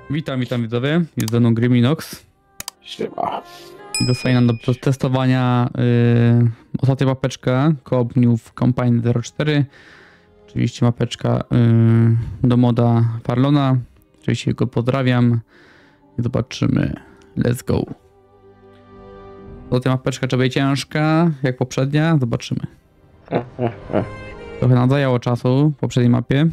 Witam widzowie, jest ze mną Griminox. Siema. I dostaje nam do testowania ostatnia mapeczka Coop New Campaign 04. Oczywiście mapeczka do moda Farlona. Oczywiście go pozdrawiam i zobaczymy. Let's go. Ostatnia mapeczka trzeba będzie ciężka, jak poprzednia. Zobaczymy. Trochę nam zajęło czasu w poprzedniej mapie.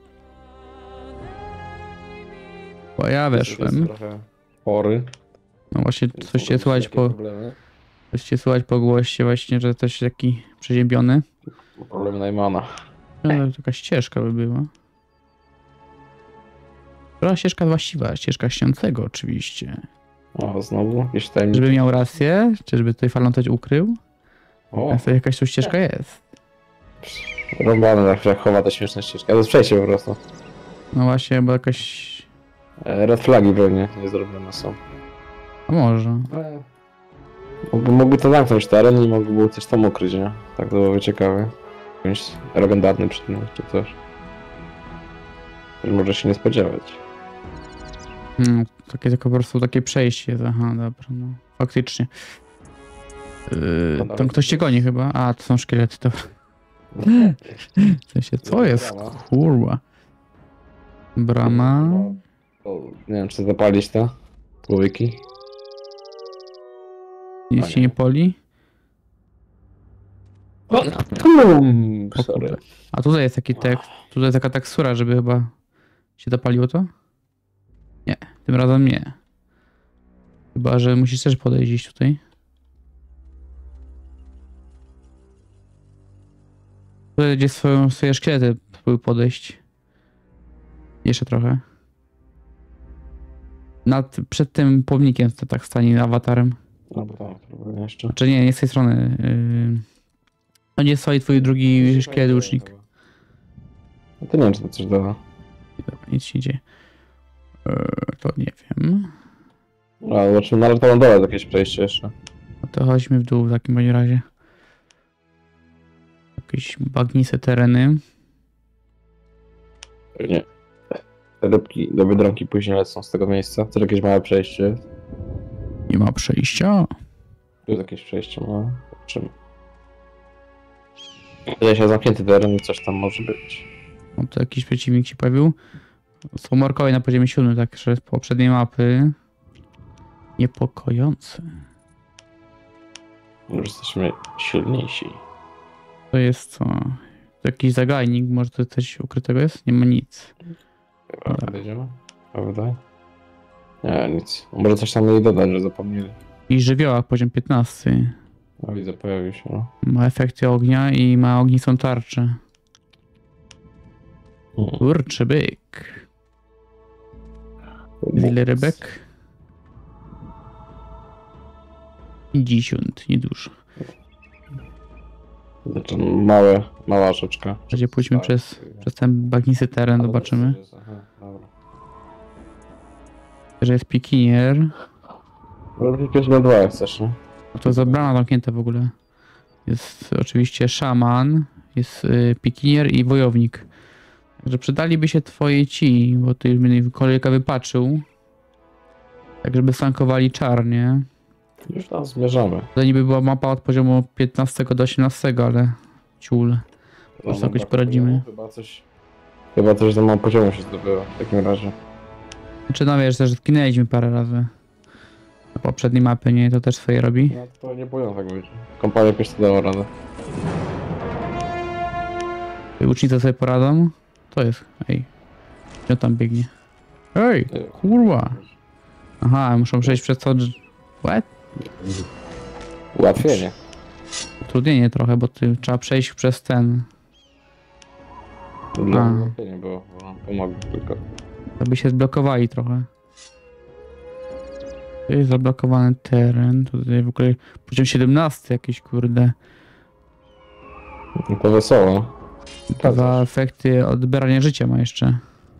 Bo ja weszłem. Chory. No właśnie coś cię słychać po głosie właśnie, że coś taki przeziębiony. Problem Najmana. No, taka ścieżka by była. Która ścieżka właściwa? Ścieżka śniącego oczywiście. O, znowu? Jeśli tajemniczy. Żeby miał rację? Czy żeby tutaj Farlon coś ukrył? O, Jakaś tu ścieżka jest. rąbane jak chowa ta śmieszna ścieżka. To jest przejście po prostu. No właśnie, bo jakaś... Red flagi pewnie nie zrobione są. A może. Mógłby to zamknąć teren i mógłby coś tam ukryć, nie? Tak to byłoby ciekawe. Jakimś legendarnym przedmiotem czy coś. Może się nie spodziewać. Takie tylko po prostu takie przejście jest. Aha, dobra, no. Faktycznie. Tam ktoś cię goni chyba. A, to są szkielety, to... W sensie, co jest? Kurwa. Brama. Nie wiem, czy zapalić to? Słoiki? Nic się nie poli. Sorry. A tutaj jest taki tekst. Tutaj jest taka tekstura, żeby chyba się zapaliło to? Nie, tym razem nie. Chyba, że musisz też podejść gdzieś tutaj. Tutaj gdzie swoje szkielety spróbuj podejść. Jeszcze trochę. Przed tym pomnikiem tak stanie awatarem. No bo tak, próbuję jeszcze. Znaczy nie z tej strony. To nie stoi twój drugi szkielet łucznik. No to nie wiem, czy to coś da. Dobra, nic się nie dzieje. To nie wiem. A zobaczymy, no ale to na dole jakieś przejście jeszcze. No to chodźmy w dół w takim bądź razie. Jakieś bagniste tereny. Nie. Te rybki do Biedronki później lecą z tego miejsca. To jakieś małe przejście. Nie ma przejścia. Tu jest jakieś przejście małe. Zobaczymy. Wydaje się zamknięty teren i coś tam może być. No to jakiś przeciwnik się pojawił. Są morkowie na poziomie 7, także z poprzedniej mapy. Niepokojące. Już jesteśmy silniejsi. To jest co? To jakiś zagajnik, może to coś ukrytego jest? Nie ma nic. Chyba podejdziemy? Prawda? Nie, nic. Może coś tam mieli dodać, że zapomnieli. I żywioła poziom 15. No widzę, pojawił się, no. Ma efekty ognia i ma ognistą tarczę. Kurczy byk. Ile rybek? 50, niedużo. Znaczy mała rzeczka. Będzie pójdźmy przez ten bagnisty teren, zobaczymy. Dobra. Że jest pikinier. No jakieś na dwa jak chcesz, nie? No to jest brama zamknięta w ogóle. Jest oczywiście szaman, jest pikinier i wojownik. Także przydaliby się twoje ci, bo ty mnie kolega wypaczył. Tak żeby stankowali czarnie. Już tam zmierzamy. To niby była mapa od poziomu 15 do 18, ale ciul. Może No, jakoś poradzimy. Chyba coś za mało poziomu się zdobyło w takim razie. Znaczy no wiesz, też zginęliśmy parę razy. Na poprzedniej mapy, nie? To też swoje robi. No to nie powinno tak być. Kompania jakoś to dała radę. Łucznicy sobie poradzą. To jest, ej. Gdzie tam biegnie? Ej, kurwa. Aha, muszą przejść przez to... What? Ułatwienie. Utrudnienie trochę, bo trzeba przejść przez ten... Dla mnie ułatwienie było, bo pomogło tylko. To by się zblokowali trochę. To jest zablokowany teren. Tutaj w ogóle poziom 17 jakiś, kurde. No to wesoło. Dwa efekty odbierania życia ma jeszcze.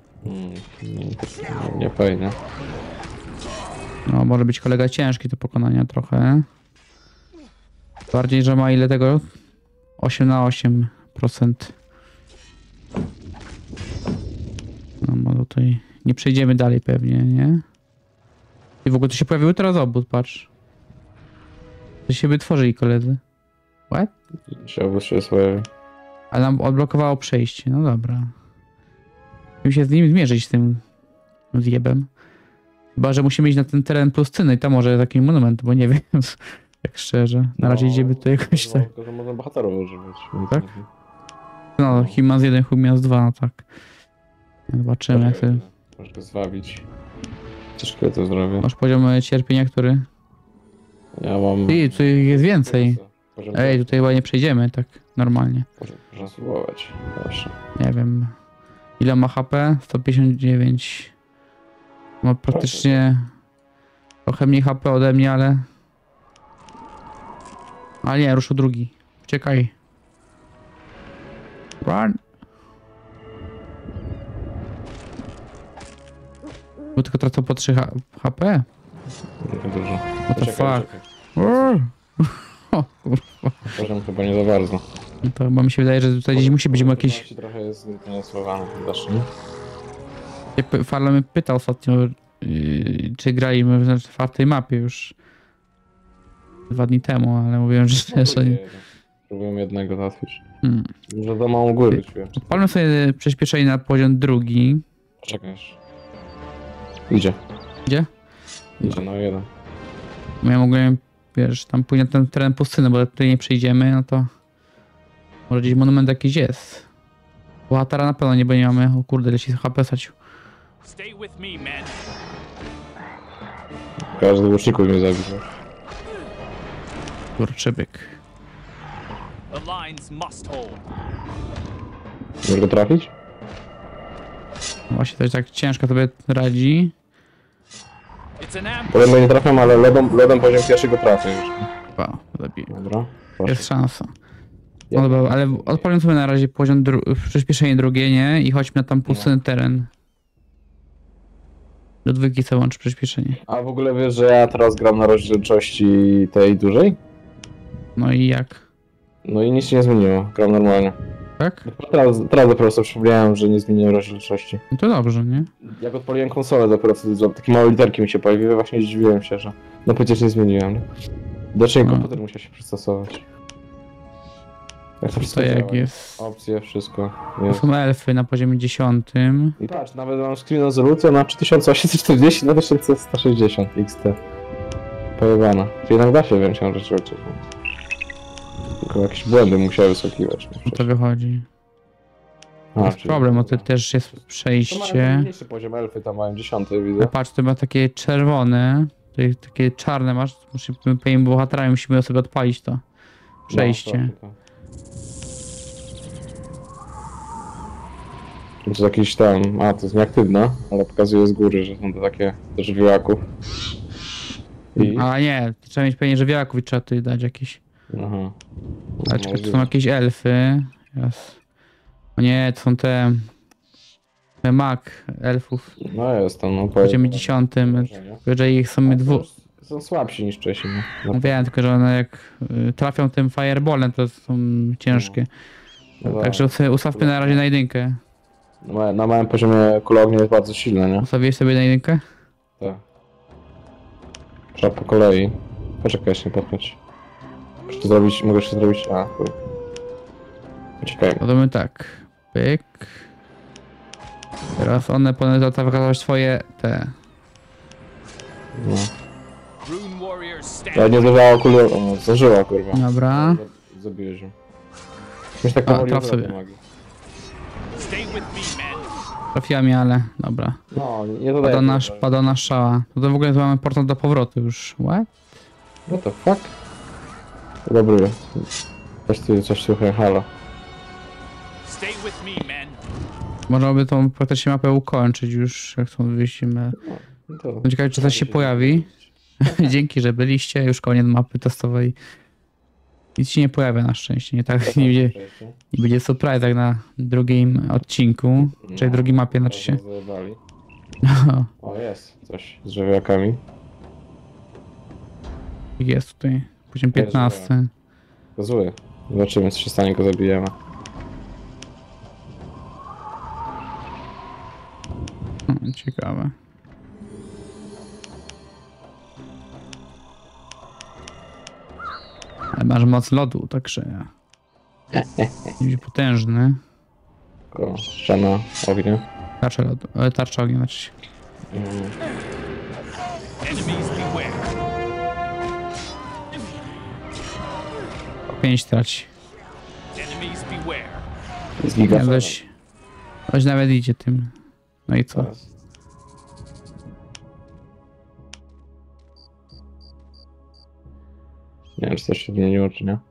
Nie fajnie. No, może być kolega ciężki do pokonania trochę. Bardziej, że ma ile tego? 8 na 8%. No, ma tutaj nie przejdziemy dalej pewnie, nie? I w ogóle tu się pojawiły teraz obóz, patrz. To się wytworzyli koledzy. What? Się obóz się swoje. Ale nam odblokowało przejście, no dobra. Musimy się z nim zmierzyć, z tym zjebem. Chyba, że musimy iść na ten teren pustyny i tam może taki monument, bo nie wiem, jak szczerze. Na razie idziemy tu jakoś tak. Tylko, że można bohaterów używać. Tak? No, Himas 1, Himas 2, no tak. Zobaczymy, jak sobie... Możesz go zwabić. Ciężko to zrobię. Masz poziom cierpienia, który... Ja mam... Ty, tu jest więcej. Poziom Ej, tutaj chyba nie przejdziemy tak normalnie. Można spróbować. Proszę. Nie wiem. Ile ma HP? 159. Ma praktycznie trochę mniej HP ode mnie, ale... Ale nie, ruszył drugi. Uciekaj. Run. Bo tylko tracą po 3 HP? Nie dużo. What the Czekaj, fuck? czekaj. O, kurwa. Poziom chyba nie za bardzo. No to chyba mi się wydaje, że tutaj gdzieś musi być jakieś... Trochę jest niesłowany widocznie. Farla mnie pytał ostatnio, czy graliśmy w czwartej mapie już 2 dni temu, ale mówiłem, że jeszcze nie. Próbujemy jednego załatwić. Hmm. Że za małą górę czułem. Odpalmy sobie przyspieszenie na poziom drugi. Czekasz. Idzie. Gdzie? Idzie, no jeden. Ja mogłem, wiesz, tam pójść na ten teren pustyny, bo tutaj nie przejdziemy, no to może gdzieś monument jakiś jest. Bohatera na pewno nie, bo nie mamy. O kurde, ile się HP stracił. Stay with me, men. Każdy z łuczników mnie zabił. Kurczybyk. The lines must hold. Możesz go trafić? Właśnie to jest tak ciężko sobie radzi. It's an ambush. Potem go nie trafiam, ale lodem poziom pierwszego trafię już. Wow, zabiję. Dobra. Proszę. Jest szansa. No dobra, ale odpalmy sobie na razie poziom przyspieszenie drugie, nie? I chodźmy na tam pustynny teren. Do 2 co łączy przyspieszenie. A w ogóle wiesz, że ja teraz gram na rozdzielczości tej dużej? No i jak? No i nic się nie zmieniło. Gram normalnie. Tak? Teraz dopiero sobie przypomniałem, że nie zmieniłem rozdzielczości. No to dobrze, nie? Jak odpaliłem konsolę, dopiero wtedy takie małe literki mi się pojawiły, właśnie zdziwiłem się, że no przecież nie zmieniłem. Widocznie komputer musiał się przystosować. Jak to To wszystko jak działa. jest? Opcje, wszystko. To Jest. są elfy na poziomie 10. I patrz, nawet mam screen rezolucję na 3840 na 1160 XT. Pojebana. Jednak da się wziąć rzeczy. Tylko jakieś błędy musiały wysokiwać. No to wychodzi. To jest czyli- problem, bo to też jest To mają przejście. mniejszy poziom, elfy tam mają 10, Ale widzę. patrz, to ma takie czerwone. Tutaj takie czarne masz. Musimy pewnie bohaterami musimy sobie odpalić to. Przejście. No, to jest jakiś tam, to jest nieaktywna, ale pokazuje z góry, że są to takie do żywiołaków. I... A nie, trzeba mieć pewnie żywiołaków i trzeba tutaj dać jakieś. Aha. Ale czekaj, to są jakieś elfy. Yes. O nie, to są te mak elfów. No jest tam, no W poziomie 10. Jeżeli ich są dwóch. Są słabsi niż wcześniej. No. No wiem, tylko że one jak trafią tym fireballem, to są ciężkie. No Także sobie ustawmy na razie na jedynkę. Na małym poziomie kula ognia jest bardzo silna, nie? Ustawiłeś sobie na jedynkę? Tak. Trzeba po kolei. Poczekaj, jeszcze nie podchodź. Muszę to zrobić, mogę jeszcze zrobić... chuj. Poczekaj. Robimy tak. Pyk. Teraz one powinny zaatakować swoje te. No. Rune warriors stand. Ja nie zdążyła kuli... O, zdążyła, kurwa. Dobra. Zabiłeś ją. Myślę, tak A, powoli traf używa sobie. tej magii. Stay with me, men. Trafiła mnie, ale dobra. No, nie dodaję. Pada na szała. No to w ogóle mamy portal do powrotu już. What? What the fuck? Dobry. Coś tu halo. Stay with me, men. Można by tą praktycznie mapę ukończyć już, jak są wyjścimy. No to... Jestem ciekawy, czy coś się pojawi. Dzięki, że byliście. Już koniec mapy testowej. Nic się nie pojawia na szczęście. Nie tak nie będzie surprise jak na drugim odcinku. Czyli drugiej mapie, znaczy się. Zajebali. No, O, jest coś z żywiołakami. jest tutaj. Poziom 15. To zły. Zobaczymy, co się stanie, go zabijemy. Ciekawe. Ale masz moc lodu, także... Jest potężny. Tylko ściana ognia. Tarcza lodu. Tarcza ognia, znaczy się. Enemies beware. 5 traci. Enemies beware. Z giga. Ktoś nawet idzie tym. No i co? Teraz. Nie wiem, czy coś się zmieniło, czy nie.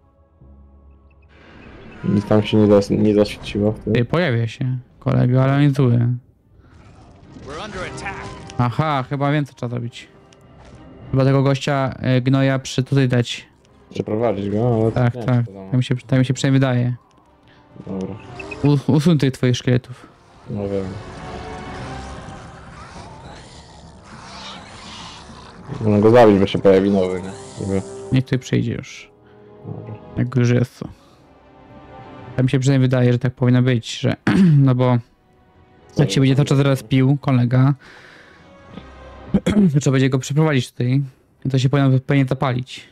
Nic tam się nie zaświeciło wtedy. Ty, pojawia się kolega, ale on jest zły. We're under attack. Aha, chyba wiem co trzeba zrobić. Chyba tego gościa gnoja tutaj dać. Przeprowadzić go, ale... Tak, nie, tak. wiadomo. Tak mi się przynajmniej wydaje. Dobra, Usuń tych twoich szkieletów. no wiem. Można go zabić, bo się pojawi nowy, nie? Żeby... Niech tutaj przyjdzie już. Dobra. Jak już jest to. Tak mi się przynajmniej wydaje, że tak powinno być, że... No bo... Jak się będzie cały czas zaraz pił kolega, to trzeba będzie go przeprowadzić tutaj. I to się powinien zapalić.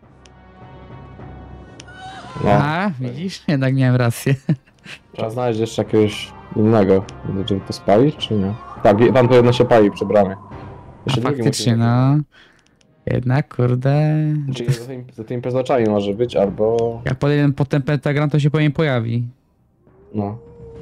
No, A, widzisz? Jednak miałem rację. trzeba znaleźć jeszcze jakiegoś innego, żeby to spalić, czy nie? Tak, tam to jedno się pali przy bramie. Jeszcze drugi Faktycznie, musimy- no. Jednak, kurde... Czyli za tymi pezaczami może być, albo... Jak podejdę po ten pentagram, to się powinien pojawi. No,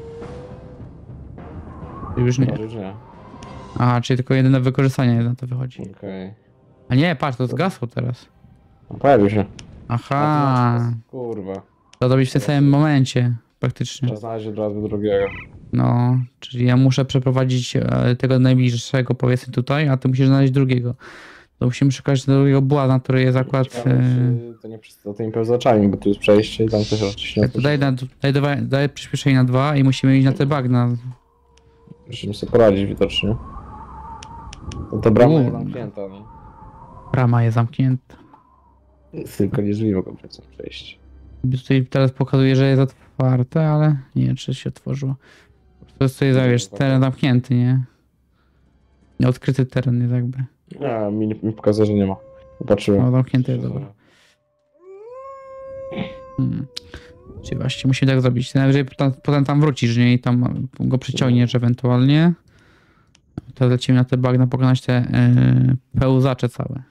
Już nie. może już nie. Aha, czyli tylko jedyne wykorzystanie na to wychodzi. Okej. A nie, patrz, to zgasło teraz. No, pojawił się. Aha. Kurwa. To zrobić w tym samym momencie, praktycznie. Trzeba znaleźć od razu drugiego. No, czyli ja muszę przeprowadzić tego najbliższego, powiedzmy tutaj, a ty musisz znaleźć drugiego. To musimy szukać drugiego błaza, który jest akurat... Ciekawe, czy to nie za tymi pełzaczami, bo tu jest przejście i tam też oczywiście... To daj przyspieszenie na 2 i musimy iść na te bagna. Musimy sobie poradzić widocznie. To brama jest Kurde. zamknięta, no. Brama jest zamknięta. Tylko nie drzwi mogą przejść. Tutaj teraz pokazuje, że jest otwarte, ale nie wiem, czy się otworzyło. To jest tutaj, wiesz, teren zamknięty, nie? Nieodkryty teren jest jakby. A, mi pokazuje, że nie ma. Patrzyłem. No, zamknięty jest, dobra. Czyli właśnie musimy tak zrobić. Najwyżej potem tam wrócisz, nie? I tam go przyciągniesz ewentualnie. Teraz lecimy na te bagna, pokonać te pełzacze całe.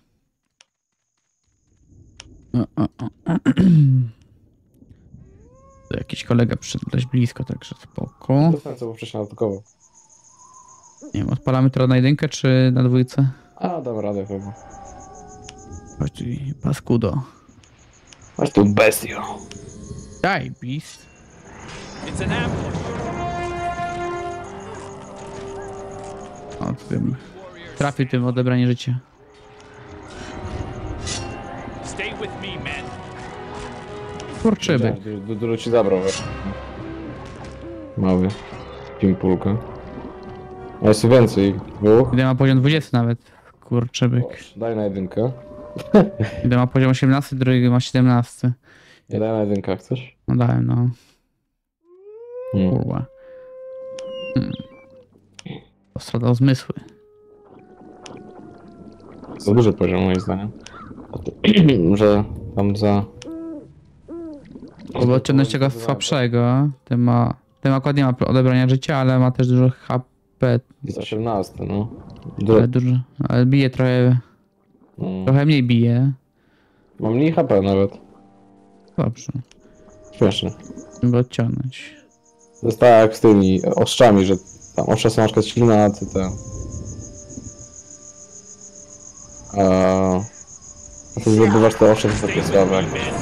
Tu jakiś kolega przyszedł dość blisko, także spoko. To co, bo wcześniej atakował. Nie wiem, odpalamy teraz na jedynkę czy na dwójce? A, dam radę chyba. Chodź tu, paskudo. Masz tu bestio. Daj, beast. It's an ambush. O, tym. Trafił tym w odebranie życia. Stay with me, men. Kurczybyk. Dużo ci zabrał, wiesz. Mały. Pimpulkę. A jest więcej. Dwóch. Gdy ma poziom 20 nawet. Kurczybyk. Daj na jedynkę. Gdy ma poziom 18, drugi ma 17. Nie daj na jedynkę, jak chcesz. No dałem, no. Hmm. Kurwa. Postradał zmysły. Za duży poziom, moim zdaniem. Że tam za... Bo odciągnąć tego słabszego. Ten akurat nie ma odebrania życia, ale ma też dużo HP. Jest 18, no. Ale bije trochę. No. Trochę mniej bije. Mam mniej HP nawet. Dobrze. Śmieszne. Musimy go odciągnąć. To jest tak jak z tymi oszczami, że tam ostrza są na przykład silne, a ty te... A ty zdobywasz te ostrze, to takie słabe.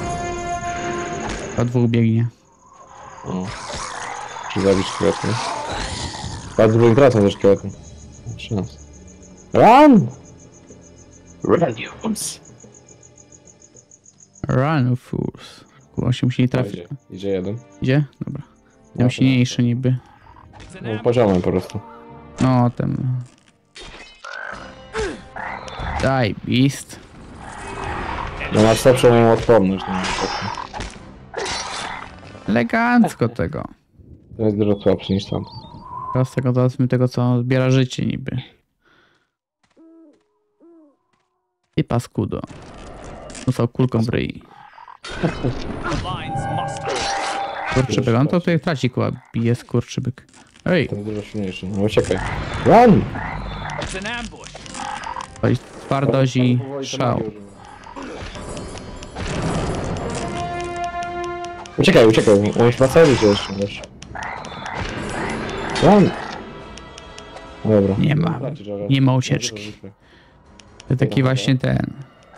A dwóch biegnie. No. Czy zabić szkielety? Bardzo dużo tracą te szkielety. 13. Run! Radiums! Run, fools. Kurwa, się musi nie trafić. Idzie jeden. Idzie? Dobra. Tam silniejszy niby. It's an No, ambush. poziomem po prostu. No, ten. Daj, beast. No masz słabszą odporność. No, Elegancko tego. to jest dużo słabszy niż tam. Teraz tego załatwimy tego, co zbiera życie niby. I paskudo. Dostał kulką w ryj. The lines must hold. Skurczybyk, on to tutaj traci koła, bije skurczybyk. Ej, Ten dużo silniejszy. No uciekaj. Run! It's an ambush. to jest twardość i szał. Uciekaj, uciekaj. On już ma cały życie jeszcze, wiesz. Run! Dobra. Nie ma. Nie ma ucieczki. To taki właśnie ten...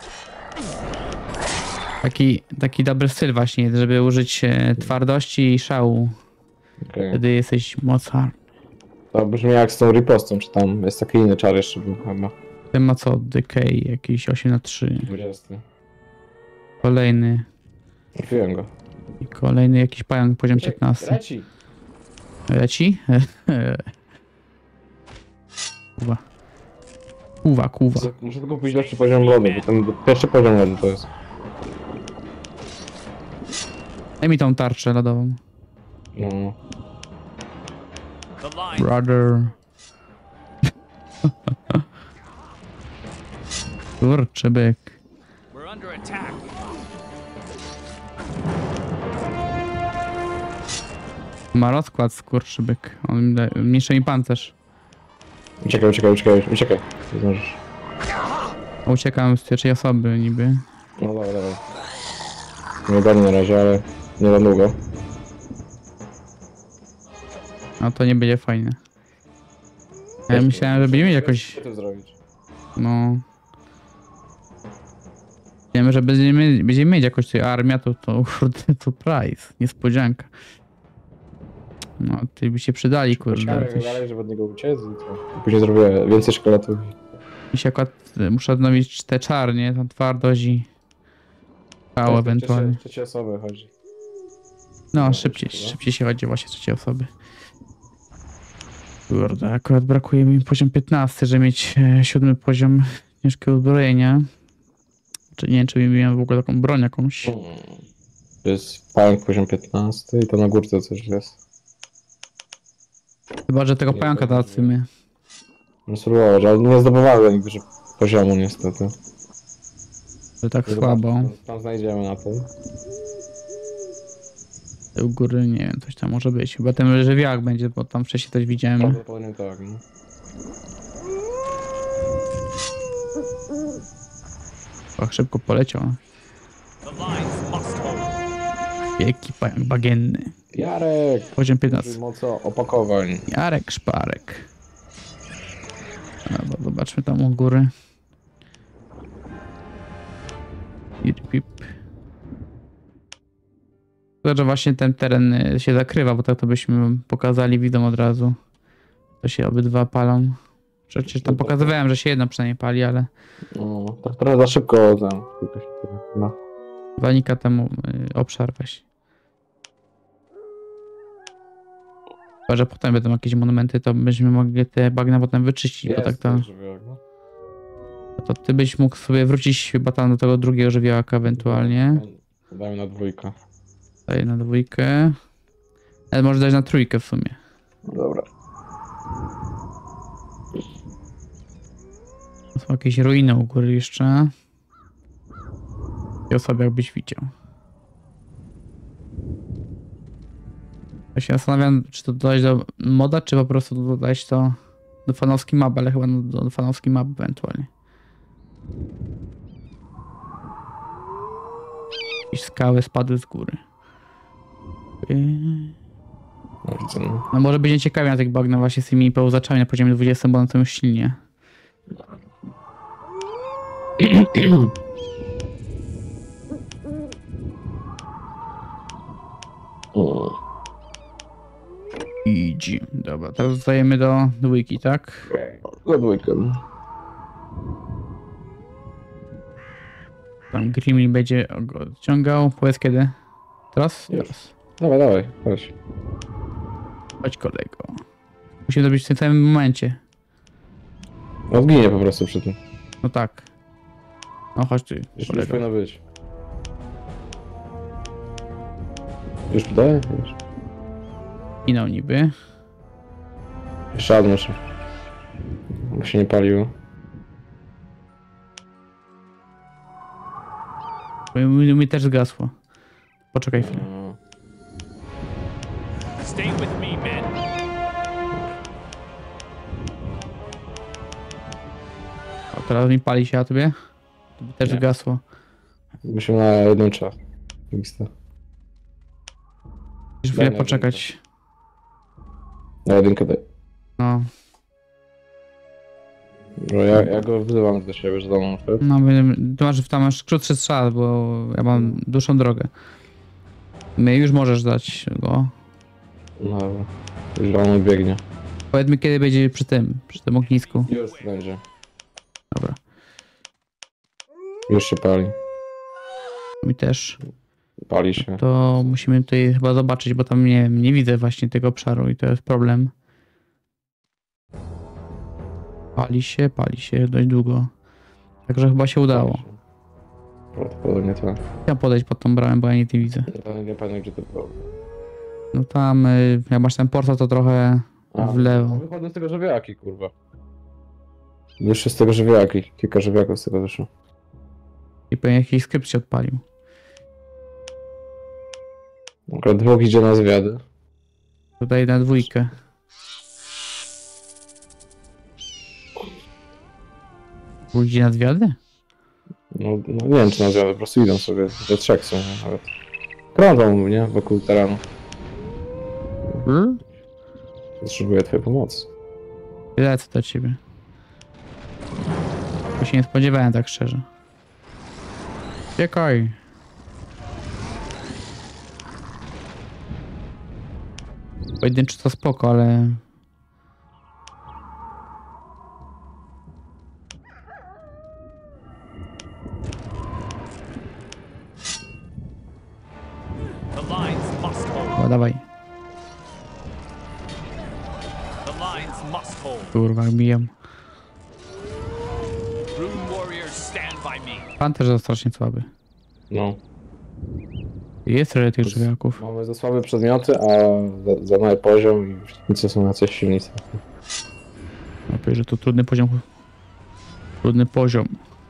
Taki dobry styl właśnie, żeby użyć twardości i szału. Okay. Wtedy jesteś mocarny. To brzmi jak z tą ripostą, czy tam jest taki inny czar jeszcze był chyba. Ten ma co? Decay, jakiś 8/3. 20. Kolejny. Trafiłem go. I kolejny jakiś pająk, poziom 15. Leci! Leci? Kuwa. Kuwa, kuwa. Muszę tylko pójść lepszy poziom lodu, bo ten pierwszy poziom lodu to jest. Daj mi tą tarczę lodową. No. The line. Brother. Kurczę byk. We're under attack. Ma rozkład skurczybyk. On mniejszy mi pancerz. Uciekaj, uciekaj, uciekaj, uciekaj. Nie zdążysz. Uciekam z pierwszej osoby niby. No dawaj, dawaj. Nie dam na razie, ale nie za długo. No to nie będzie fajne. Ja myślałem, że będziemy mieć jakoś... Co to zrobić? No... Wiemy, że będziemy mieć jakoś tutaj armia, to kurde, surprise. Niespodzianka. No, ty by się przydali, kurde. Poczekaj Coś... dalej, żeby od niego uciec i co? Później zrobię więcej szkieletów. Mi się akurat muszę odnowić te czarnie, tą twardość i... Szał ewentualnie. Trzecie osoby chodzi. No, szybciej się chodzi właśnie trzeciej osoby. Kurde, akurat brakuje mi poziom 15, żeby mieć 7 poziom ciężkiego uzbrojenia. Czy nie wiem, czy miałem w ogóle taką broń jakąś. To jest pająk poziom 15 i to na górce coś jest. Chyba, że tego pająka załatwimy. No spróbować, ale nie zdobywałem nigdy poziomu niestety. Że tak słabo. Tam znajdziemy na tym. U góry, nie wiem, coś tam może być. Chyba ten żywiołak będzie, bo tam wcześniej coś widziałem. Prawdopodobnie tak, no. Och, szybko poleciał. The lines must hold. Wielki pająk bagienny. Jarek! Poziom 15. Moco opakowań. Jarek, szparek. Dobra, zobaczmy tam u góry. Pip. Tylko, że właśnie ten teren się zakrywa, bo tak to byśmy pokazali widzom od razu. To się obydwa palą. Przecież tam pokazywałem, że się jedno przynajmniej pali, ale No, tak trochę za szybko tam. No. zanika temu obszar weź. Chyba, że potem będą jakieś monumenty, to byśmy mogli te bagna potem wyczyścić, bo tak to ty byś mógł sobie wrócić chyba tam do tego drugiego żywiołaka ewentualnie. Dajmy na dwójkę. Daję na dwójkę. Ale może dać na trójkę w sumie. No dobra. To są jakieś ruiny u góry jeszcze. I osoby jakbyś widział. Ja się zastanawiam, czy to dodać do moda, czy po prostu dodać to do fanowski map, ale chyba do fanowski map ewentualnie. Jakieś skały spadły z góry. No, widzę, no. No może będzie ciekawie na tych bagnach właśnie z tymi pełzaczami na poziomie 20, bo one są już silnie. Idź. Dobra, teraz zostajemy do dwójki, tak? Na dwójkę. Tam Grimly będzie go odciągał. Powiedz kiedy? Teraz? Już. Teraz. Dawaj, dawaj, chodź. Chodź kolego. Musimy zrobić w tym samym momencie. No zginie po prostu przy tym. No tak. No chodź ty, Już kolego. powinno być. Już tutaj? Już. Minął niby. Jeszcze raz muszę. Bo się nie paliło. Mi też zgasło. Poczekaj chwilę. Stay with me, men. O, teraz mi pali się, a tobie? Tobie też Nie. zgasło. Musimy na jedną czas. Mixta. Musisz chwilę na poczekać. Na jedynkę daj. No, Bo ja go wzywam do siebie, że domu szedł. no tam masz krótszy strzał, bo ja mam dłuższą drogę. My już możesz dać go. No, już on biegnie. Powiedz mi, kiedy będzie przy tym ognisku. Już będzie. Dobra, Już się pali. mi też. Pali się. To musimy tutaj chyba zobaczyć, bo tam nie widzę właśnie tego obszaru i to jest problem. Pali się dość długo. Także chyba się udało. Prawdopodobnie tak. Ja podejść pod tą bramę, bo ja nic nie widzę. Nie pamiętam gdzie to było. No tam, jak masz ten portal, to trochę w lewo. Wychodzę z tego żewiaki, kurwa. Wyszły z tego żewiaki. Kilka żewiaków z tego wyszło. I pewnie jakiś skrypt się odpalił. Akurat dwóch idzie na zwiady. Tutaj na dwójkę. Pójdzie na zwiady? No nie wiem czy na zwiady, po prostu idą sobie. We trzech są nawet. Krążą mnie wokół terenu. Potrzebuję twojej pomocy. Lecę do ciebie. Bo się nie spodziewałem tak szczerze. Czekaj. Pojedynczy to spoko, ale... The lines must hold. O, dawaj. The lines must hold. Kurwa, biję. Rune warriors stand by me. Pan też jest strasznie słaby. No. Jest trochę tych żywiołków. Mamy za słabe przedmioty, a za mały poziom i wszyscy są na coś silniejsi. Lepiej, że tu trudny poziom. Trudny poziom.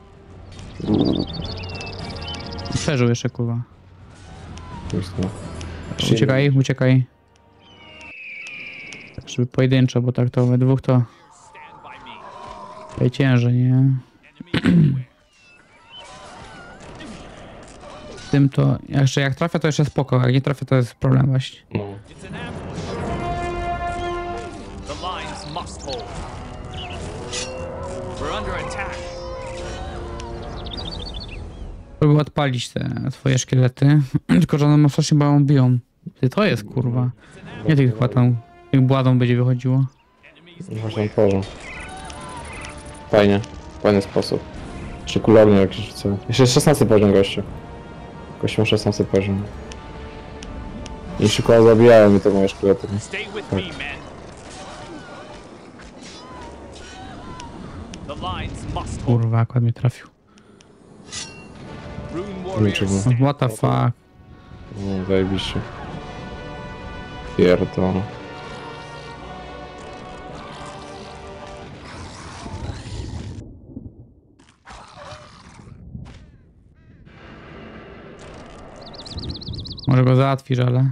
Przeżył jeszcze, kurwa. Uciekaj, uciekaj. Tak, żeby pojedynczo, bo tak to we dwóch to... Stand by me. Tutaj ciężej, nie? Enemy Z tym to... Jeszcze jak trafia, to jeszcze spoko, jak nie trafia, to jest problem właśnie. No. It's an ambush. The lines must hold. We're under attack. Próbuję odpalić te swoje szkielety, tylko że one ma strasznie mało biją. Ty, to jest, kurwa. Nie tych chyba tam... Jak bładą będzie wychodziło. Właśnie tworzą. Fajnie. Fajny sposób. Czy kulownie jakieś rzucę. Jeszcze 16 poziom gościu. Gościu ma 16 poziom. I szybko zabijają mi te moje szkielety. Stay with me, men. The lines must hold. Kurwa, akurat mnie trafił. Rune Niczego. warriors stand. What the fuck? No, zajebiście. Pierdolę. Może go załatwisz, ale...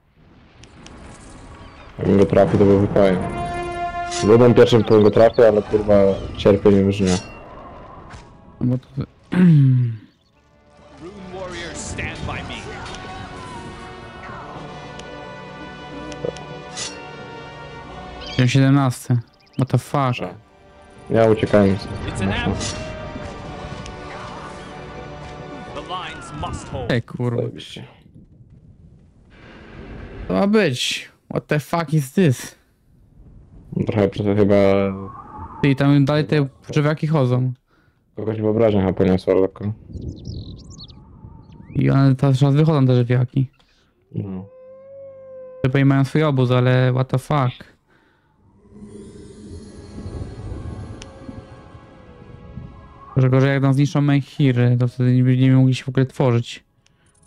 Jakbym go trafił, to byłby fajny. Byłem pierwszym, którym go trafię, ale kurwa cierpienie już nie. No bo to... Rune warriors stand by me. Dzień 17. What the fuck? Ja uciekałem. It's an ambush. The lines must hold. Ej, kurwa. Zajebiście. To ma być. What the fuck is this? Trochę chyba Ty, tam dalej te drzewiaki chodzą. kogoś wyobraźnia chyba poniosła lekko. I one teraz wychodzą te drzewiaki. No. Chyba mają swój obóz, ale what the fuck? Tylko, że jak nam zniszczą Menhiry, to wtedy nie będziemy mogli się w ogóle tworzyć.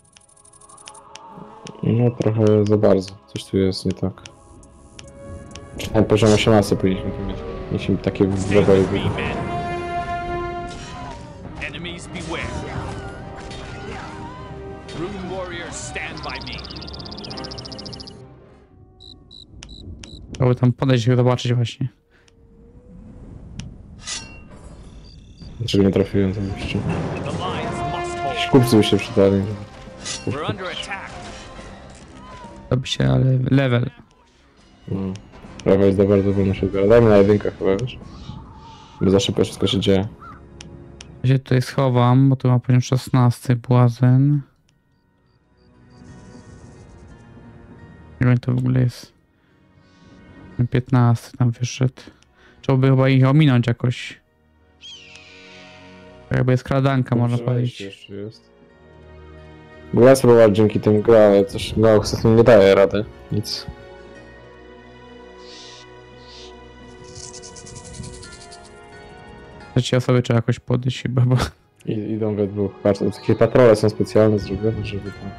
No trochę za bardzo. Coś tu jest nie tak. Na poziom 18 powinniśmy tu mieć. Jeśli takie Stay wrogoje with me, byli. men. Enemies beware. Rune warriors stand by me. Chciałby tam podejść i zobaczyć właśnie. Dlaczego nie trafiłem tam jeszcze? The lines must Jakieś hold. kupcy by się przydali. We're under attack. Robi się, ale level. No. Prawa jest do bardzo wolno się odbiera. Dajmy na jedynkach chyba, wiesz? Bo za szybko wszystko się dzieje. Ja się tutaj schowam, bo tu ma poziom 16 błazen. Nie wiem, to w ogóle jest. 15 tam wyszedł. Trzeba by chyba ich ominąć jakoś. Jakby skradanka można powiedzieć. Jeszcze jest. Bo ja spróbowałem dzięki tym gra, ale coś no, z tym nie daje rady. Nic. Trzeciej osoby trzeba jakoś podejść chyba, bo... Idą we dwóch. Patrz, takie patrole są specjalne zrobione, żeby tam...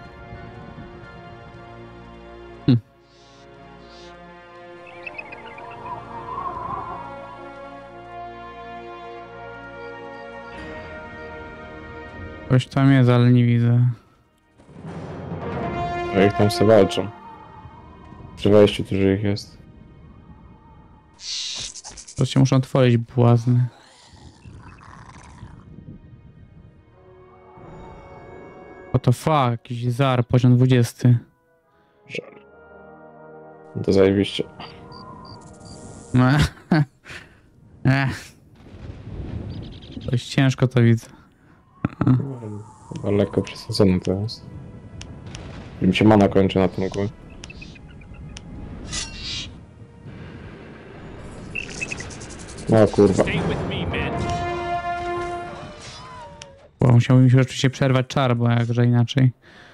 Ktoś tam jest, ale nie widzę. A jak tam se walczą. Przy wejściu dużo ich jest. To się muszą otworzyć błazny. What the fuck, jakiś zar, poziom 20. Żal. No to zajebiście. Dość ciężko to widzę. Chyba lekko przesadzone to jest. Mi się mana kończy na tym głowie. O kurwa. Stay with me, men. Bo musiałbym mi się oczywiście przerwać czar, bo jakże inaczej.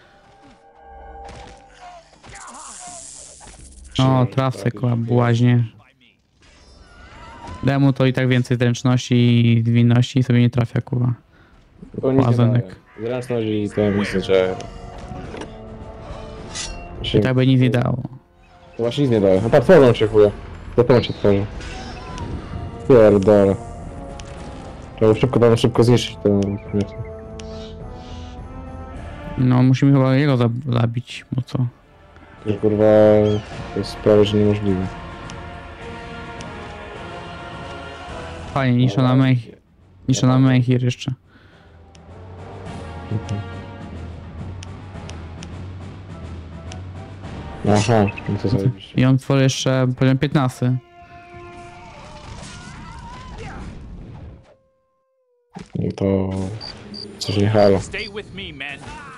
O, trafę, kurwa, błaźnie. Demu to i tak więcej zręczności i zwinności i sobie nie trafia, kurwa. To nic nie Łazanek. daje. Zręczność i to nic nie dzieje. I tak by nic nie dało. To właśnie nic nie daje. No tak, tworzą się chuje. Dopiero się tworzy. Pierdolę. Trzeba szybko zniszczyć ten śmieci. No, musimy chyba jego zabić, bo co? To kurwa to jest prawie że niemożliwe. Fajnie, niż na Menhir jeszcze. Aha, no to zajebiście. I on tworzy jeszcze poziom 15. No to... Coś nie halo. Stay with me, men.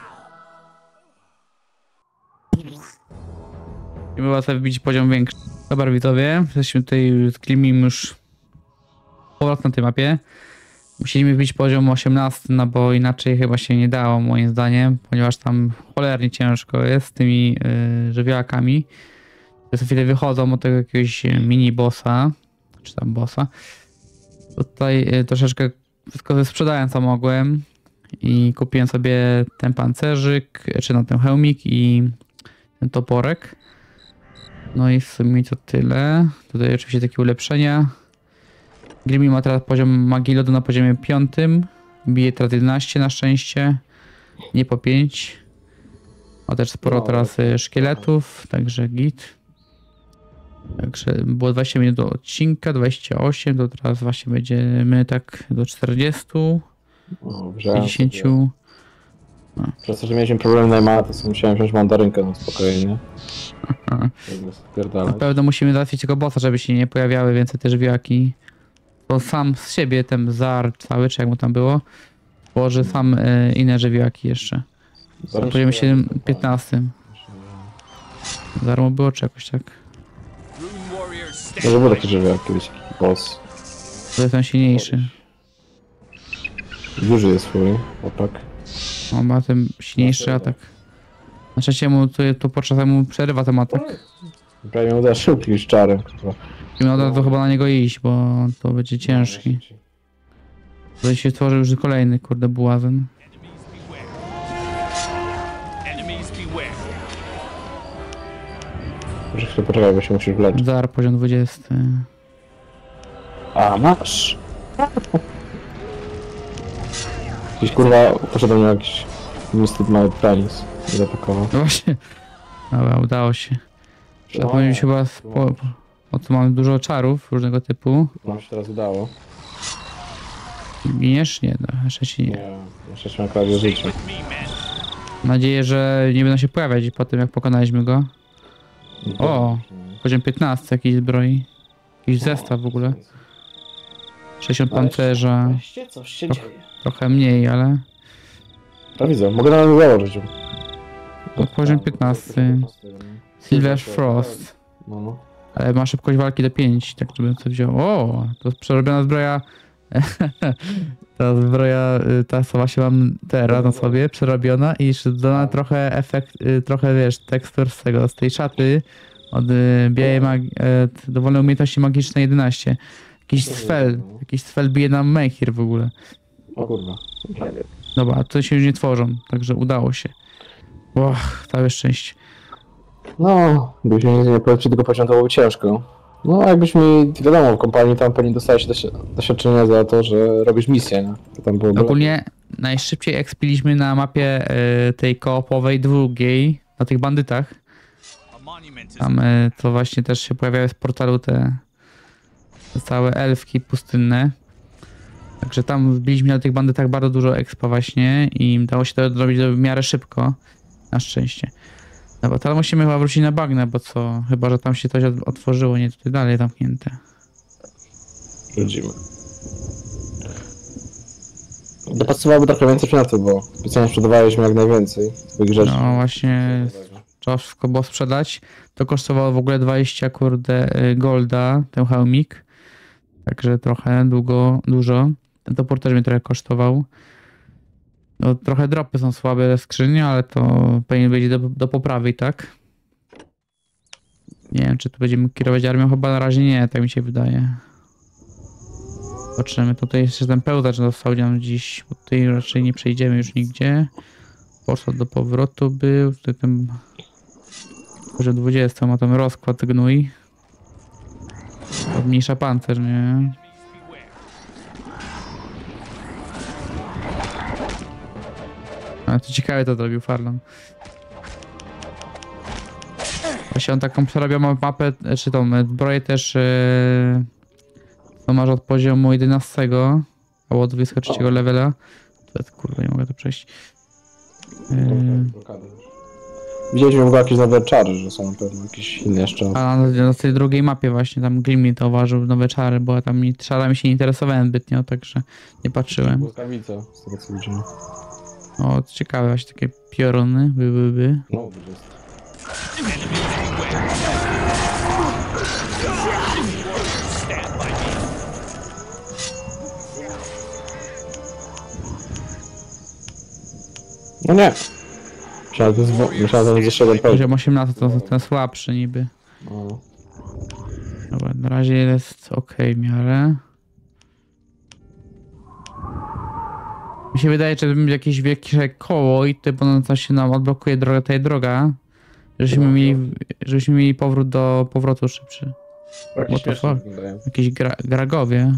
I była sobie wbić poziom większy. Dobra widzowie, jesteśmy tutaj z Klimim już powrót na tej mapie. Musieliśmy wbić poziom 18, no bo inaczej chyba się nie dało moim zdaniem, ponieważ tam cholernie ciężko jest z tymi żywiołakami. Co chwilę wychodzą od tego jakiegoś mini bossa, czy tam bossa. Tutaj troszeczkę wszystko sprzedałem co mogłem i kupiłem sobie ten pancerzyk, czy no ten hełmik i ten toporek. No i w sumie to tyle. Tutaj oczywiście takie ulepszenia. Grimi ma teraz poziom magii lodu na poziomie 5. Bije teraz 11 na szczęście. Nie po 5. Ma też sporo teraz szkieletów, także git. Także było 20 minut do odcinka, 28, to teraz właśnie będziemy tak do 40, O, 50. Przez to, że mieliśmy problem najmana, to sobie musiałem wziąć mandarynkę na spokojnie. Na pewno musimy załatwić tego bossa, żeby się nie pojawiały więcej te żywiołaki. Bo sam z siebie ten zar cały, czy jak mu tam było, tworzy sam inne żywiołaki jeszcze. Na poziomie 15. Zar mu było czy jakoś tak. Rune warriors stand Może był by taki me. żywioł kiedyś, boss. To jest on silniejszy. Duży jest swój, chłopak. On ma ten silniejszy atak. Na szczęście mu to podczas mu przerywa ten atak. Prawie mi uda szybki już czarem. kurwa. I od razu chyba na niego iść, bo to będzie ciężki. Tutaj się tworzy już kolejny, kurde, błazen. Enemies beware. Enemies beware. Może chwilę poczekaj, bo się musisz wleczyć. Dar poziom 20. A, masz! Jakiś kurwa, poszedł mnie jakiś Mystic mały penis. Nie zapakował. No właśnie. Dobra, udało się. To powinien się chyba... O tu mamy dużo czarów różnego typu. Nam się teraz udało. Giniesz? Nie, no, jeszcze ci nie. Nie, jeszcze się na prawie życie. With me, man. Mam nadzieję, że nie będą się pojawiać po tym, jak pokonaliśmy go. O! Poziom 15 jakiejś zbroi. Jakiś zestaw w ogóle. 60 pancerza. Weźcie, coś się dzieje. Trochę mniej, ale... No widzę, mogę nawet założyć. No, poziom 15. Silver Frost. No, no. Ale ma szybkość walki do 5, tak żebym to wziął. O! To jest przerobiona zbroja. Ta zbroja, ta co właśnie mam teraz na sobie, przerobiona i jeszcze dodana trochę efekt, trochę wiesz, tekstur z tego, z tej szaty od białej magii, dowolnej umiejętności magicznej 11. Jakiś spell bije nam Menhir w ogóle. O kurwa. Dobra, to się już nie tworzą, także udało się. Całe szczęście. No, gdybyśmy nic nie polepszyli tego poziomu, to byłoby ciężko. No, jakbyśmy, wiadomo, w kompanii tam pewnie dostałeś doświadczenia za to, że robisz misję, nie? To tam było Ogólnie najszybciej ekspiliśmy na mapie tej koopowej drugiej, na tych bandytach. A monument is Tam to właśnie też się pojawiały z portalu te całe elfki pustynne. Także tam wbiliśmy na tych bandytach bardzo dużo expa właśnie i dało się to zrobić w miarę szybko. Na szczęście. Dobra, teraz musimy chyba wrócić na bagnę, bo co? Chyba, że tam się coś otworzyło, nie tutaj dalej zamknięte. Widzimy. Dopasowałoby trochę więcej przedmiotów, bo specjalnie sprzedawaliśmy jak najwięcej swoich rzeczy. No właśnie, trzeba wszystko było sprzedać. To kosztowało w ogóle 20 kurde golda, ten hełmik. Także trochę dużo. Ten topór też mnie trochę kosztował. No, trochę dropy są słabe w skrzyni, ale to powinien być do poprawy i tak. Nie wiem, czy tu będziemy kierować armią. Chyba na razie nie, tak mi się wydaje. Zobaczymy. Tutaj jeszcze ten pełzacz dostał nam dziś, bo tutaj raczej nie przejdziemy już nigdzie. Poszedł do powrotu był. Tutaj ten... Może 20 ma tam rozkład gnój. Obmniejsza pancerz, nie? A to ciekawe to zrobił Farlon. Właśnie on taką przerabioną mapę, czy tą zbroję też to masz od poziomu 11 albo od 23 levela. To jest, kurwa, nie mogę to przejść. Widzieliśmy w ogóle jakieś nowe czary, że są na pewno jakieś inne jeszcze. A na tej drugiej mapie właśnie tam Glimmy to uważał nowe czary, bo tam czarami się nie interesowałem zbytnio, także nie patrzyłem. Błyskawica, z tego co widzimy. O, to ciekawe, właśnie takie pioruny, by. No, stand by me. no nie. Myślałem, że to jest jeszcze jeden poziom. Poziom 18 to ten słabszy niby. No. Dobra, na razie jest ok w miarę. Mi się wydaje, że będzie jakieś większe koło i tutaj ponadto się nam odblokuje droga. Żebyśmy mieli powrót do powrotu szybszy. Jakieś What the fuck? wyglądają. Jakieś gragowie.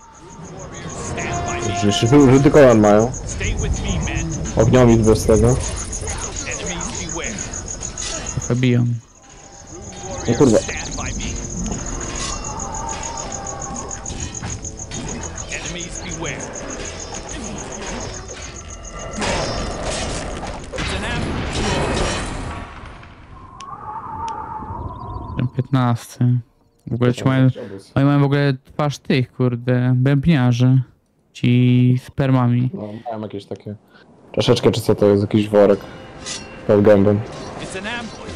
Rzuty kolan mają. Stay with me, men. Ogniowic bez tego. Enemies beware. Trochę biją. No kurwa. Stand by me. Enemies beware. It's an ambush. Ten 15. W ogóle ci mają, oni mają w ogóle twarz tych, kurde, bębniarzy. Ci z permami. No, mają jakieś takie... Troszeczkę, czy co to jest? Jakiś worek. Pod gębem. It's an ambush.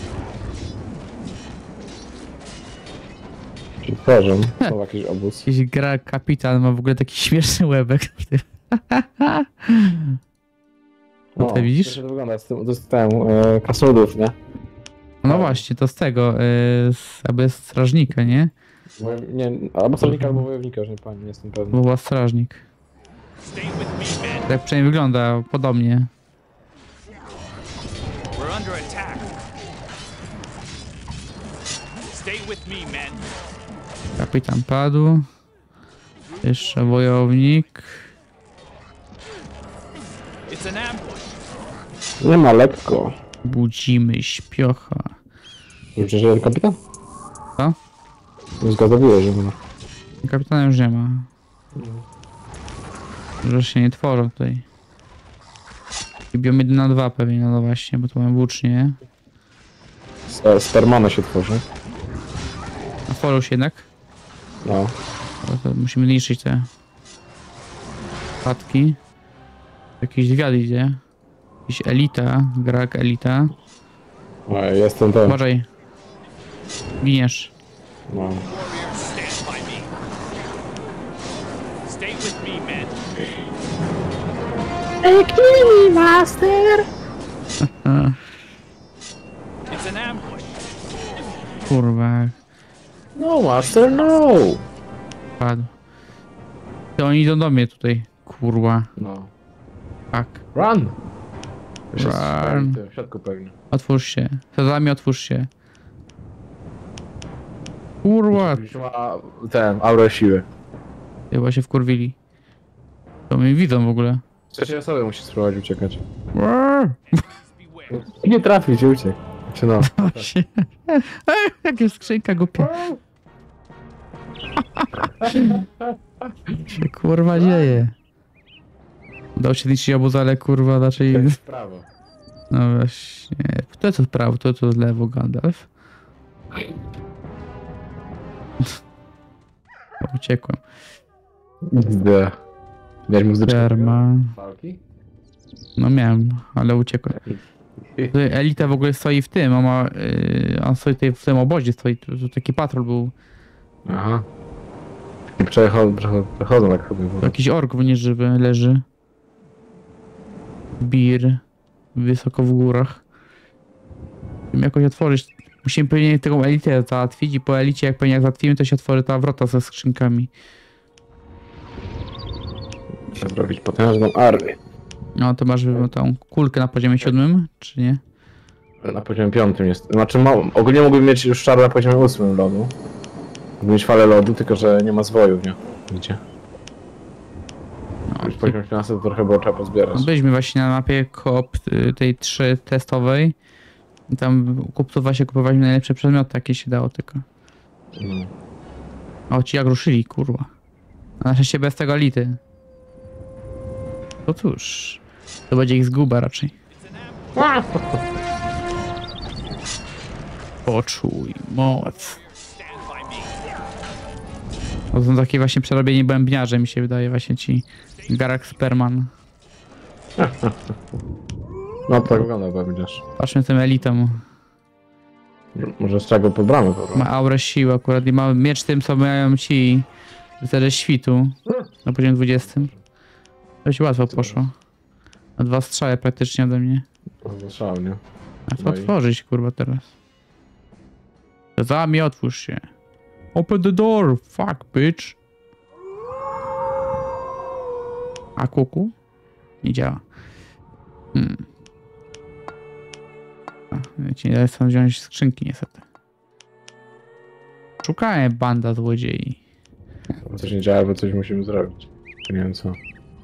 Czyli tworzą. To jakiś obóz. Jakiś gra kapitan ma w ogóle taki śmieszny łebek. No to widzisz? To wygląda, to jest ten, krasnoludów, nie? No właśnie, to z tego, jakby strażnika, nie? Nie, albo strażnika, albo wojownika, już nie jestem pewny. Bo była strażnik. Stay with me, men. Tak przynajmniej wygląda podobnie. We're under attack. with me, men. Kapitan padł. Jeszcze wojownik. It's an ambush. Nie ma lekko. Budzimy śpiocha. Już że kapitan? Co? Nie zgadowiłeś, że ma. Kapitana już nie ma. Że się nie tworzą tutaj. I biom 1 na 2 pewnie, no właśnie, bo tu mam włócznie. Spermana się tworzy. A tworzą się jednak? No. Ale to musimy niszczyć te statki. Jakiś wywiad idzie. Jakiś elita, gra jak elita. No, jestem ten. Uważaj. Giniesz. No. Warriors, stand by me. Stay with me, men. It's an ambush. Kurwa, No, master, no! padł. To oni idą do mnie tutaj. Kurwa. No. Tak. Run! Run. W środku pewnie. Otwórz się. Sezamie, otwórz się. Kurwa. Już ma ten, aurę siły. Chyba się wkurwili. To mnie widzą w ogóle. Trzeciej osoby musi spróbować uciekać. Beware. Nie trafić, uciekł. Czy no? Właśnie. Jak jest skrzynka głupia. Co się kurwa dzieje? Dał się zniszczyć obóz, ale kurwa raczej... W prawo. No właśnie. To co prawo, to co lewo Gandalf. Uciekłem. XD. Miałeś muzyczkę? Perma. Walki? No miałem, ale uciekłem. Tutaj Elita w ogóle stoi w tym, on stoi tutaj w tym obozie, stoi, tu taki patrol był. Aha. Przechodzą tak chyba. Jakiś ork nieżywy leży. Bir. Wysoko w górach. Musimy jakoś otworzyć. Musimy pewnie taką elitę załatwić i po elicie jak załatwimy, to się otworzy ta wrota ze skrzynkami. Trzeba zrobić potężną armię. No to masz tą kulkę na poziomie 7, czy nie? Na poziomie 5 jest. Znaczy ogólnie mógłbym mieć już czar na poziomie 8 lodu. Mógłbym mieć falę lodu, tylko że nie ma zwojów, nie? Widzicie? No, Już poziom 15 to trochę było trzeba pozbierać. no byliśmy właśnie na mapie koop tej 3 testowej. I tam właśnie kupowaliśmy najlepsze przedmioty, jakie się dało tylko. No. O, ci jak ruszyli, kurwa. A na szczęście bez tego elity. To cóż, to będzie ich zguba raczej. Poczuj moc. Stand by me. To są takie właśnie przerobieni bębniarze, mi się wydaje, właśnie ci Garak Sperman. No tak wygląda, bo będziesz. Patrzmy tym elitą. Może z czego pod bramę po prostu. Ma aurę siły akurat i ma miecz tym, co mają ci rycerze świtu na poziomie 20. To się łatwo poszło. Na 2 strzały praktycznie ode mnie. Zastrzał, nie? A co No i- otworzyć, kurwa, teraz? Zami, otwórz się. Open the door, fuck, bitch. A kuku? Nie działa. Ja ci nie chcę wziąć skrzynki, niestety. Szukałem banda złodziei. Coś nie działa, bo coś musimy zrobić. Nie wiem co.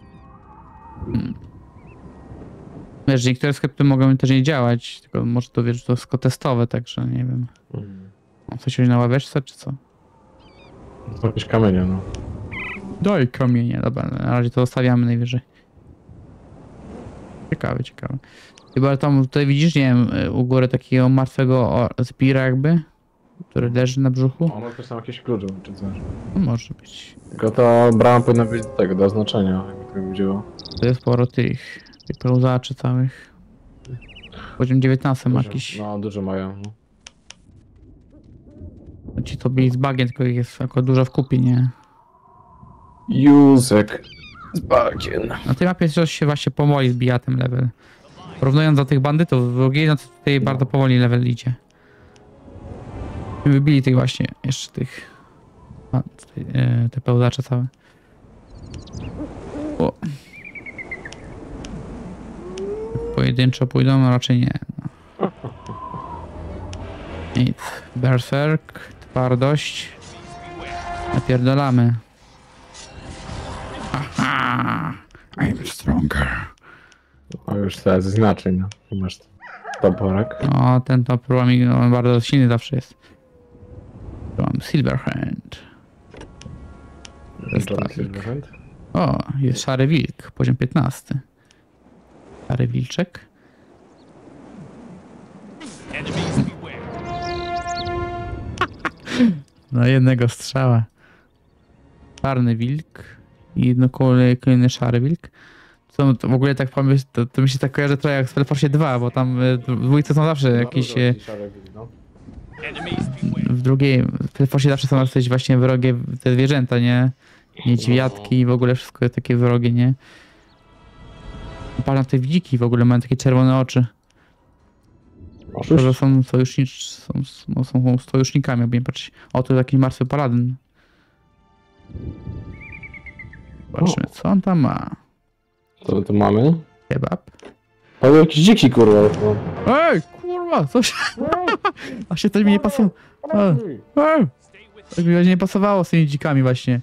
Wiesz, niektóre skrypty mogą też nie działać, tylko może to wiesz, to jest tylko testowe, także nie wiem. Coś na ławeczce, czy co? To jakieś kamienie, no. Daj kamienie, dobra, na razie to zostawiamy najwyżej. Ciekawe, ciekawe. Chyba tam tutaj widzisz, nie wiem, u góry takiego martwego zbira jakby, który leży na brzuchu. O, może są jakieś klucze, czy coś. No, może być. Tylko ta brama powinna być do tego, do oznaczenia, jakby to chodziło. To jest sporo tych pełzaczy całych. Poziom 19 ma Dużo- jakiś. No, dużo mają. No. Ci to byli z bagien, tylko ich jest jako dużo w kupie, nie? Józek z bagien. Na tej mapie coś się właśnie powoli zbija ten level. Porównując do tych bandytów, w drugiej no to tutaj bardzo powoli level idzie. Wybili tych właśnie, jeszcze tych... A, tutaj, te pełzacze całe. O. Pojedynczo pójdą? No raczej nie. No. Nic. Berserk. Twardość. Napierdolamy. Aha! I'm stronger. O, już teraz jest inaczej, no. Tu masz toporek. O, ten topór mi no, bardzo silny zawsze jest. Tu mam Silverhand. O, jest szary wilk, poziom 15. Szary wilczek. Enemies beware. No jednego strzała. Czarny wilk i kolejny szary wilk. To w ogóle tak pomyśl, to mi się tak kojarzy trochę jak w Spellforce 2, bo tam w dwójce są zawsze jakieś... Enemies beware. W drugiej, w Spellforce zawsze są jakieś właśnie wrogie te zwierzęta, nie? Niedźwiadki i w ogóle wszystko takie wrogie, nie? Patrz na te wilki w ogóle mają takie czerwone oczy. To, że są są sojusznikami, jakby nie patrzeć. O, to jest jakiś martwy paladyn. Zobaczmy, co on tam ma. Co my tu mamy? Kebab. Ale jakiś dziki, kurwa. Ej, kurwa, coś. A się to mi nie pasowało. Tak mi nie pasowało z tymi dzikami właśnie.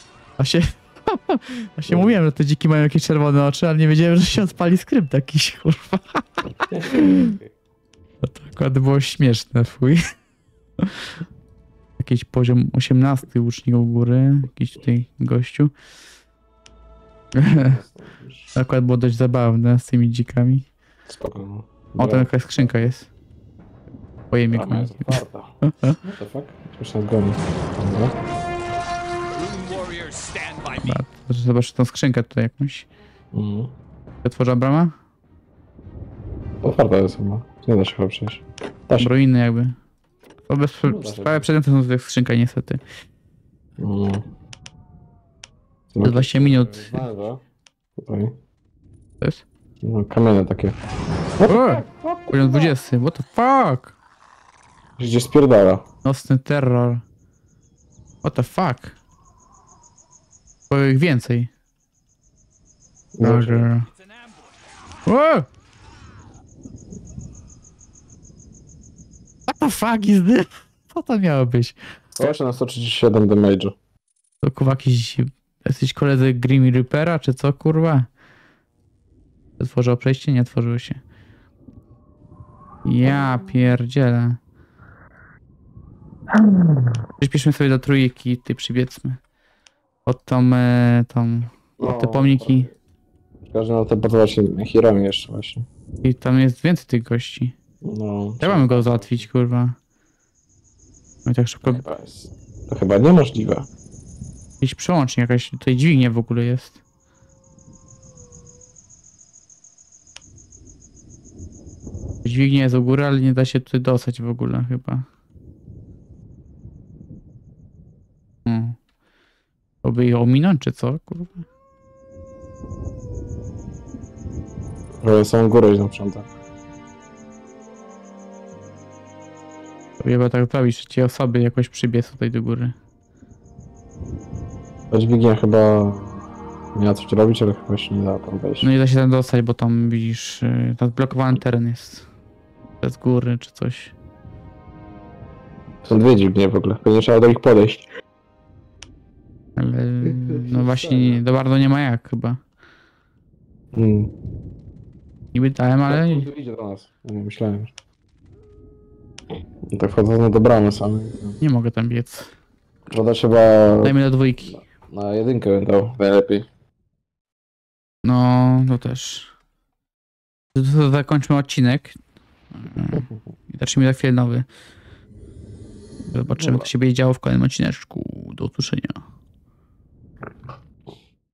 A się mówiłem, że te dziki mają jakieś czerwone oczy, ale nie wiedziałem, że się odpali skrypt jakiś, kurwa. To akurat było śmieszne, fuj. Jakiś poziom 18 łucznik u góry. Jakiś tutaj gościu. Akurat było dość zabawne z tymi dzikami. Spoko. O, tam jakaś skrzynka jest. Pojemnik. Brama jest otwarta. What the fuck? Już nas goni. Dobra. Rune warriors stand by me. Zobacz tą skrzynkę tutaj jakąś. Mhm. Otworzyła brama? Otwarta jest chyba. Nie da się chyba przejść. Da się. Ruiny jakby. To bez da się. sprawia przedmioty są tutaj w skrzynka niestety. Mhm. To 20 minut. Znalazła. Tutaj. To jest? No, kamienie takie. Poziom 20. What the fuck? Gdzie spierdala. Nocny terror. What the fuck? Bo ich więcej. Roger. It's an ambush. O! What the fuck is this? Co to miało być? Jeszcze na 137 damage'u. To kurwa jacyś koledzy Grim Reapera, czy co kurwa? Otworzyło przejście? Nie otworzyło się. Ja pierdzielę. Przyspieszmy sobie do trójki, ty przybiecmy. Pod pod te pomniki. Każdy na to podobać się Hiromi jeszcze właśnie. I tam jest więcej tych gości. No. Jak mamy go załatwić, kurwa? No i tak szybko. To chyba niemożliwe. Jakiś przełącznik, jakaś tutaj dźwignia w ogóle jest. Dźwignia jest u góry, ale nie da się tutaj dostać w ogóle chyba. To by ich ominąć, czy co, kurwa? Ale samą górę idą sprzątać. To chyba tak prawić, że ci osoby jakoś przybiec tutaj do góry. Ta dźwignia chyba miała coś robić, ale chyba się nie da tam wejść. No nie da się tam dostać, bo tam widzisz, tam zblokowany teren jest. Z góry czy coś. Są dwie dźwignie w ogóle, pewnie trzeba do nich podejść. Ale no właśnie do bardzo nie ma jak chyba. Niby dałem, ale Tu idzie do nas. Ja nie myślałem. No tak wchodząc do bramy samej. nie mogę tam biec. Woda trzeba Dajmy do dwójki. na jedynkę bym dał najlepiej. No, to też. To zakończmy odcinek. I zacznijmy za chwilę nowy. Zobaczymy, co się będzie działo w kolejnym odcineczku. Do usłyszenia.